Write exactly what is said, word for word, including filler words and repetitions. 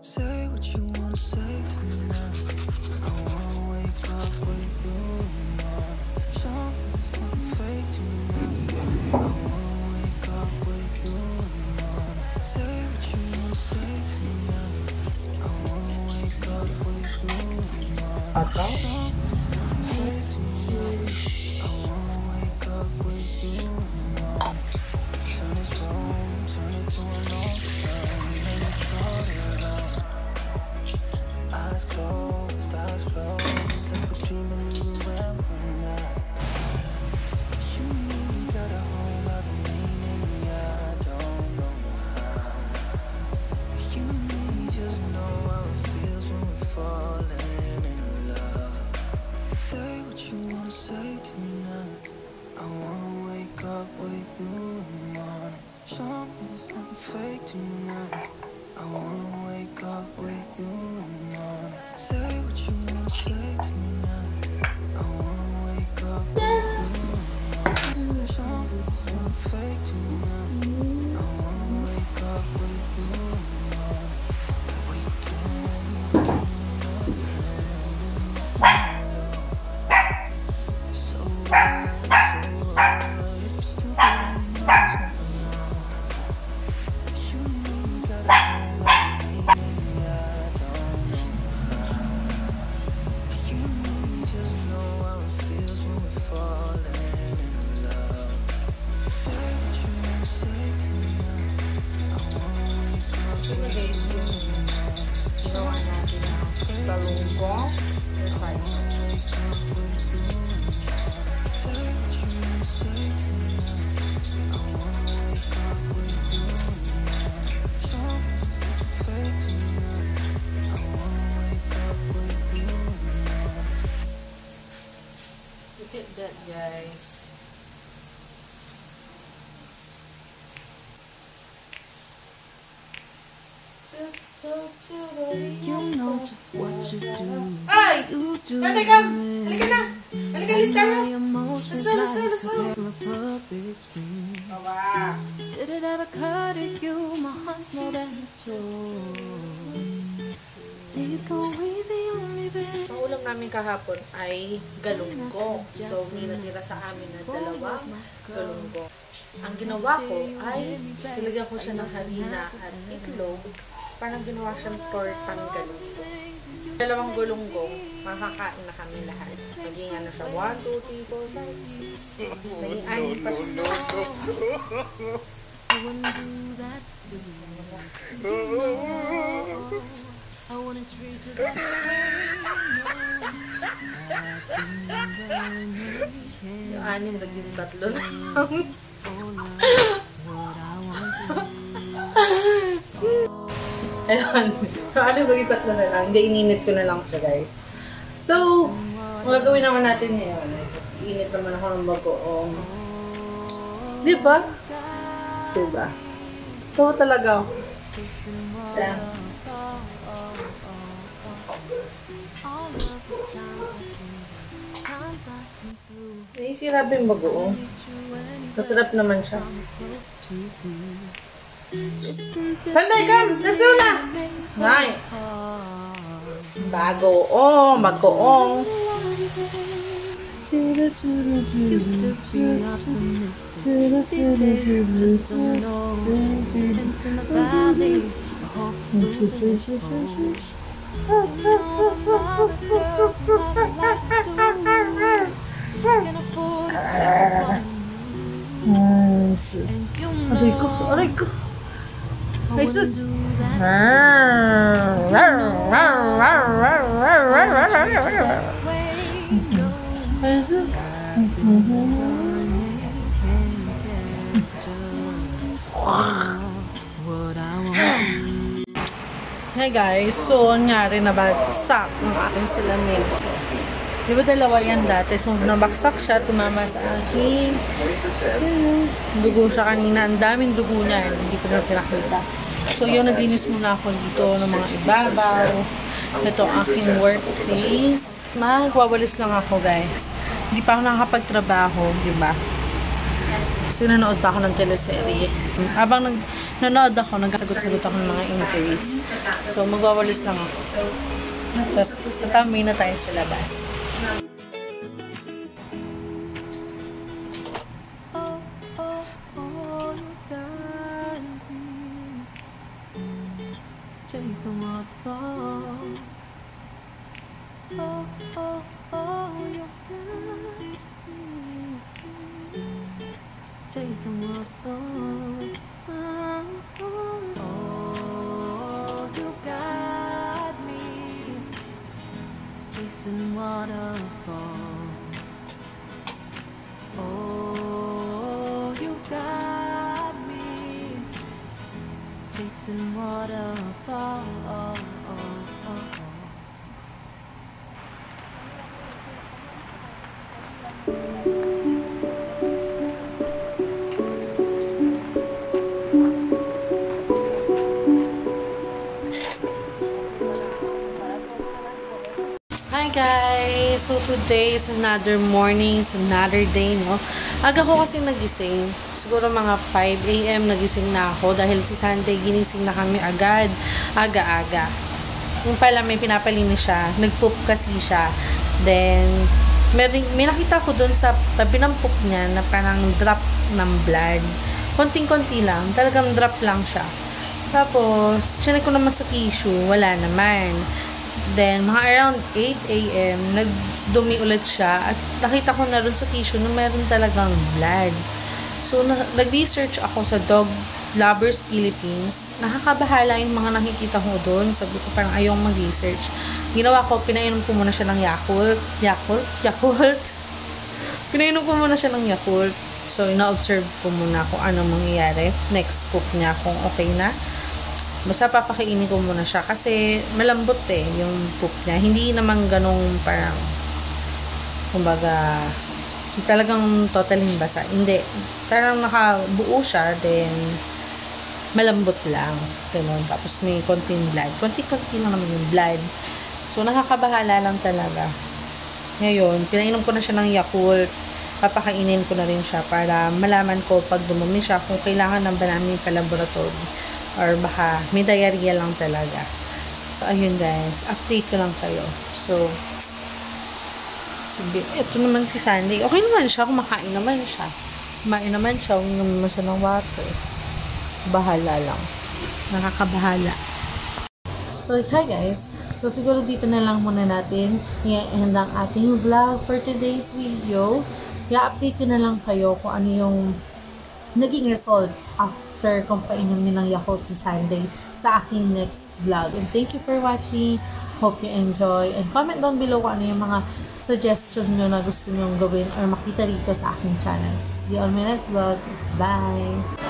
Say what you wanna say to me now. I wanna wake up with you in the morning. Show me there's nothing fake to me now. I wanna wake up with you in the morning. Say what you wanna say to me now. I wanna wake up with you in the morning. Show me there's nothing fake to me now. I wanna wake up with you in the morning. Turn this room, turn it to an ocean. Let me float it out. Eyes closed, eyes closed, like we're dreaming even when we're not. You and me got a whole other meaning, yeah, I don't know how. You and me just know how it feels when we're falling in love. Say what you wanna say to me now. I wanna wake up with you in the morning. Show me there's nothing fake to me now. I wanna wake up with you in the morning. Say what you wanna say to me now. I wanna wake up with you in the morning. Show me there's nothing fake to me now. I wanna wake up with you in the morning. We can, we can do nothing, do nothing at all. So why, so why, if you're stupid and you know there's nothing wrong. You and me got a whole lot of meaning, yeah, I don't know how. You and me just know how it feels when we're falling in love. Say what you wanna say to me now. I wanna wake up with you in the morning. Gawa natin ang talunggong recycle. Wake up with you in the morning. Say what you wanna say to me now. I wanna wake up with you in the morning. Show me there's nothing fake to me now. I wanna wake up with you in the morning. Look at that, guys. You know just what you do. Ay! You do. Sundae, come! Halika na! Halika, lista mo! Emotions Let's go, let's go, let's go. like a puppet string. Bawa! Did it ever occur to you? My heart's more than a toy. Please go easy on me, baby. Ang ulam namin kahapon ay galunggong. So, may natira sa amin na dalawang galunggong. Ang ginawa ko ay nilagyan ko siya ng harina at itlog. Parang ginawa siyang tortang galunggong. Dalawang galunggong, makakain na kami lahat. Naging ano siya, one, two, three, four, five, six. Naging anim pa siya. I wouldn't do that to you. I wouldn't treat you that way. Yung anim, naging tatlo na. Ayun. Yung anim, naging tatlo na lang. Hindi, ininit ko na lang siya, guys. So, ang gagawin naman natin ngayon, iinit naman ako ng bagoong. Diba? Diba? So, talaga. Siya. Naisirap yung bagoong. Masarap naman siya. Sundae, come! Let's go na! Nay! Bagoong! Bagoong! Used to be optimistic. These days just don't know. It's in the valley. I hope it's losing its course. You know all the girls my life do. Can afford to pick one. And you know Aray ko! Aray ko! I wouldn't do that. Jesus. Hey guys, so nangyari na bagsak ng aking salamin. Di ba dalawa yan dati? So nabaksak siya, tumama sa akin. Dugo siya kanina. Ang daming dugo niya. Hindi ko na pinakita. So yun, naglinis muna ako dito ng mga ibabaw. Ito ang aking workplace. Magwawalis lang ako guys. Hindi pa ako nakakapagtrabaho, di ba? Kasi nanood pa ako ng teleserye. Habang nag nanood ako, nagsagot-sagot ako ng mga inquiries. So, magwawalis lang ako. Tapos, tatambay na tayo sa labas. Chasing what falls. Oh, oh, oh, you got me. Chasing what falls. Oh, oh, you got me. Chasing waterfalls. Oh, you got me. Chasing waterfalls. Hi guys! So today is another morning, it's another day, no? Aga ko kasi nagising. Siguro mga five A M nagising na ako dahil si Sunday ginising na kami agad. Aga-aga. Yung pala may pinapalinis siya. Nag-poop kasi siya. Then, may, may nakita ko dun sa tabi ng poop niya na parang drop ng blood. Konting-konti lang. Talagang drop lang siya. Tapos, chinek ko naman sa tissue. Wala naman. Then, mga around eight A M, nagdumi ulit siya. At nakita ko na rin sa tissue na meron talagang blood. So, nag-research ako sa Dog Lovers Philippines. Nakakabahala yung mga nakikita ko doon. Sabi ko, parang ayong mag-research. Ginawa ko, pinainom ko muna siya ng Yakult. Yakult? Yakult? Pinainom ko muna siya ng Yakult. So, ina-observe ko muna kung ano mangyayari. Next poop niya kung okay na. Basta papakainin ko muna siya kasi malambot eh yung poop niya. Hindi naman ganong parang kumbaga talagang totally basa. Hindi. Parang nakabuo siya then malambot lang. Ganun. Tapos may konting blood. Konti-konti lang naman yung blood. So nakakabahala lang talaga. Ngayon, pinainom ko na siya ng Yakult. Papakainin ko na rin siya para malaman ko pag dumumi siya kung kailangan na ba namin pa-laboratory. Or baka may diarrhea lang talaga. So, ayun guys. Update ko lang kayo. So, sige. Ito naman si Sunday. Okay naman siya. Kumakain naman siya. Kumain naman siya. Huwag naman siya ng water. Bahala lang. Nakakabahala. So, hi guys. So, siguro dito na lang muna natin i-end ang ating vlog for today's video. I-update ko na lang kayo kung ano yung naging result after kung painom niyo ng Yakult si Sunday sa aking next vlog. And thank you for watching. Hope you enjoy. And comment down below kung ano yung mga suggestion nyo na gusto nyo gawin or makita rito sa aking channel. See you on my next vlog. Bye!